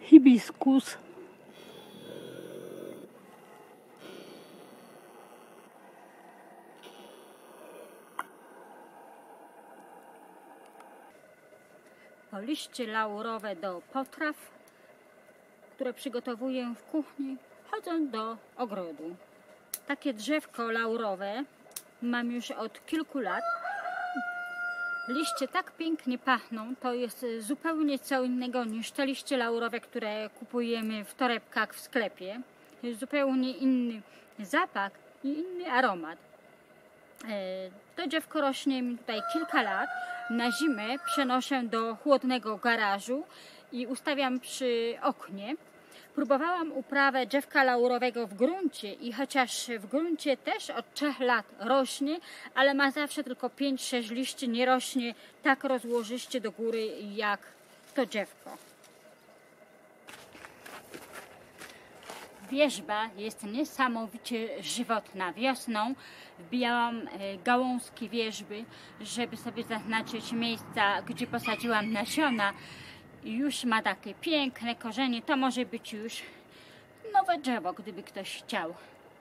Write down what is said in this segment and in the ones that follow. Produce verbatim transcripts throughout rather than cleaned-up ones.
hibiskus. O, liście laurowe do potraw, które przygotowuję w kuchni, chodząc do ogrodu. Takie drzewko laurowe mam już od kilku lat. Liście tak pięknie pachną, to jest zupełnie co innego niż te liście laurowe, które kupujemy w torebkach w sklepie. Jest zupełnie inny zapach i inny aromat. To drzewko rośnie mi tutaj kilka lat. Na zimę przenoszę do chłodnego garażu i ustawiam przy oknie. Próbowałam uprawę drzewka laurowego w gruncie i chociaż w gruncie też od trzech lat rośnie, ale ma zawsze tylko pięć sześć liści, nie rośnie tak rozłożyście do góry jak to drzewko. Wierzba jest niesamowicie żywotna. Wiosną wbijałam gałązki wierzby, żeby sobie zaznaczyć miejsca, gdzie posadziłam nasiona. I już ma takie piękne korzenie. To może być już nowe drzewo, gdyby ktoś chciał.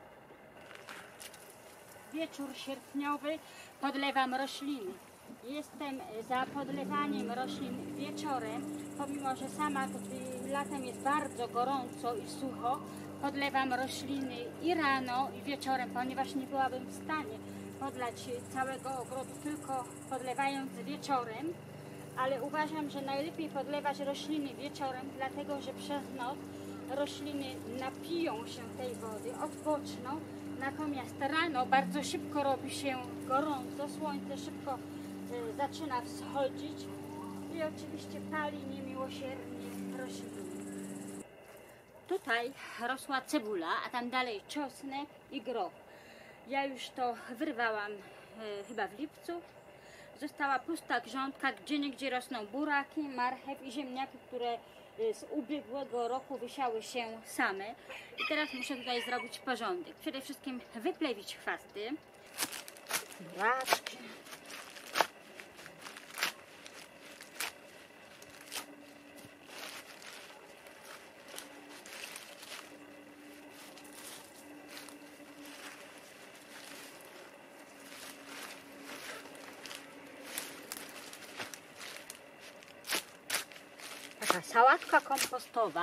Wieczór sierpniowy, podlewam rośliny. Jestem za podlewaniem roślin wieczorem, pomimo że sama, gdy latem jest bardzo gorąco i sucho, podlewam rośliny i rano, i wieczorem, ponieważ nie byłabym w stanie podlać całego ogrodu, tylko podlewając wieczorem. Ale uważam, że najlepiej podlewać rośliny wieczorem, dlatego że przez noc rośliny napiją się tej wody, odpoczną, natomiast rano bardzo szybko robi się gorąco, słońce szybko y, zaczyna wschodzić i oczywiście pali niemiłosiernie rośliny. Tutaj rosła cebula, a tam dalej czosnek i groch. Ja już to wyrwałam y, chyba w lipcu. Została pusta grządka, gdzie niegdzie rosną buraki, marchew i ziemniaki, które z ubiegłego roku wysiały się same. I teraz muszę tutaj zrobić porządek. Przede wszystkim wyplewić chwasty, buraczki. Taka sałatka kompostowa.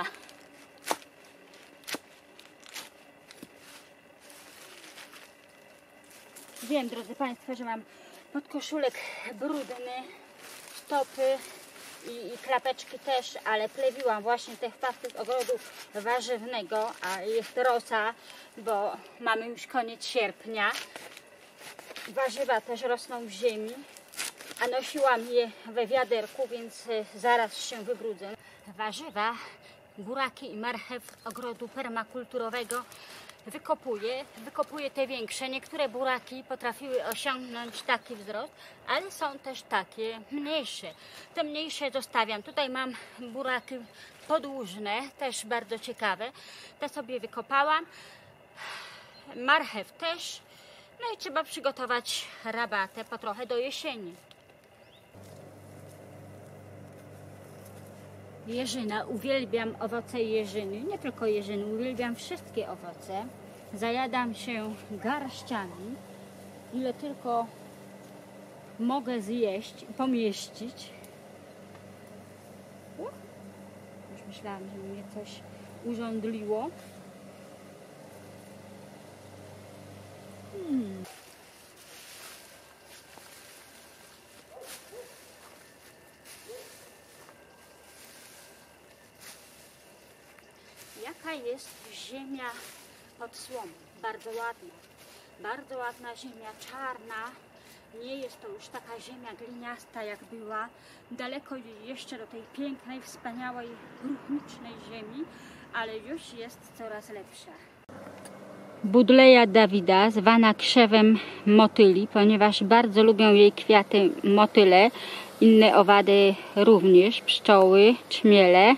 Wiem, drodzy Państwo, że mam podkoszulek brudny, stopy i, i klapeczki też, ale plewiłam właśnie te chwasty z ogrodu warzywnego, a jest rosa, bo mamy już koniec sierpnia. Warzywa też rosną w ziemi. A nosiłam je we wiaderku, więc zaraz się wybrudzę. Warzywa, buraki i marchew ogrodu permakulturowego wykopuję. Wykopuję te większe. Niektóre buraki potrafiły osiągnąć taki wzrost, ale są też takie mniejsze. Te mniejsze zostawiam. Tutaj mam buraki podłużne, też bardzo ciekawe. Te sobie wykopałam. Marchew też. No i trzeba przygotować rabatę po trochę do jesieni. Jeżyna. Uwielbiam owoce jeżyny. Nie tylko jeżyny, uwielbiam wszystkie owoce. Zajadam się garściami, ile tylko mogę zjeść i pomieścić. Uh, już myślałam, że mnie coś urządliło. Hmm. Jaka jest ziemia pod słomą? Bardzo ładna. Bardzo ładna ziemia, czarna. Nie jest to już taka ziemia gliniasta jak była. Daleko jeszcze do tej pięknej, wspaniałej, równicznej ziemi, ale już jest coraz lepsza. Budleja Davida, zwana krzewem motyli, ponieważ bardzo lubią jej kwiaty motyle, inne owady również, pszczoły, czmiele.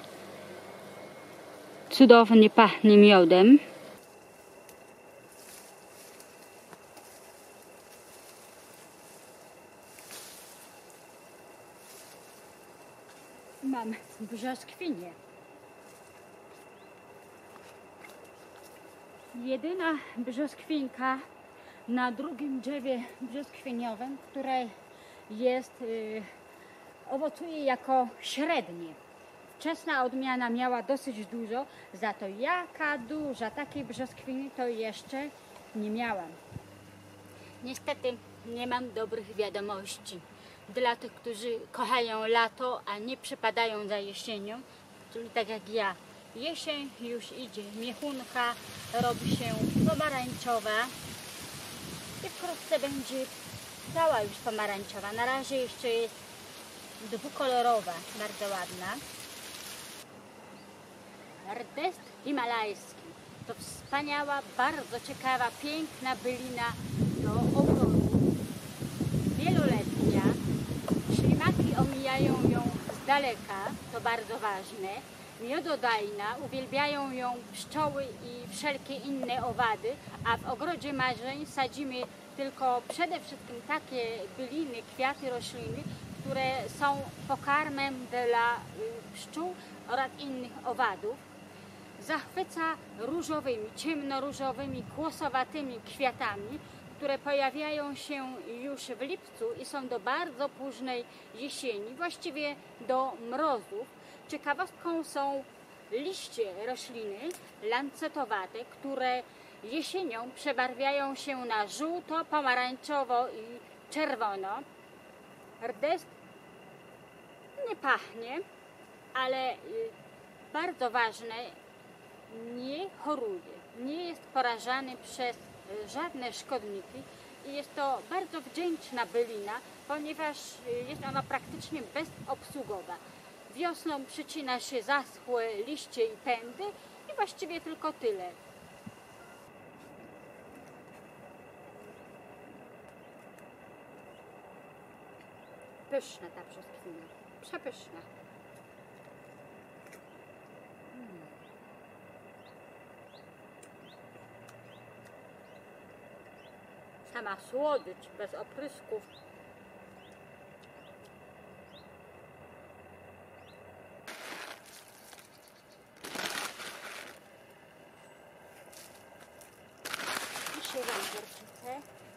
Cudownie pachnie miodem. Mam brzoskwinie. Jedyna brzoskwinka na drugim drzewie brzoskwiniowym, które jest, yy, owocuje jako średnie. Wczesna odmiana miała dosyć dużo, za to jaka duża takiej brzoskwini to jeszcze nie miałam. Niestety nie mam dobrych wiadomości dla tych, którzy kochają lato, a nie przypadają za jesienią, czyli tak jak ja. Jesień już idzie, miechunka robi się pomarańczowa i wkrótce będzie cała już pomarańczowa. Na razie jeszcze jest dwukolorowa, bardzo ładna. Rdest himalajski to wspaniała, bardzo ciekawa, piękna bylina do ogrodu. Wieloletnia. Ślimaki omijają ją z daleka, to bardzo ważne. Miododajna, uwielbiają ją pszczoły i wszelkie inne owady, a w ogrodzie marzeń sadzimy tylko przede wszystkim takie byliny, kwiaty, rośliny, które są pokarmem dla pszczół oraz innych owadów. Zachwyca różowymi, ciemnoróżowymi, kłosowatymi kwiatami, które pojawiają się już w lipcu i są do bardzo późnej jesieni, właściwie do mrozów. Ciekawostką są liście rośliny lancetowate, które jesienią przebarwiają się na żółto, pomarańczowo i czerwono. Rdest nie pachnie, ale bardzo ważne, nie choruje, nie jest porażany przez żadne szkodniki i jest to bardzo wdzięczna bylina, ponieważ jest ona praktycznie bezobsługowa. Wiosną przycina się zaschłe liście i pędy i właściwie tylko tyle. Pyszna ta brzoskwina, przepyszna. Hmm. Sama słodycz, bez oprysków. I siewam gorczycę.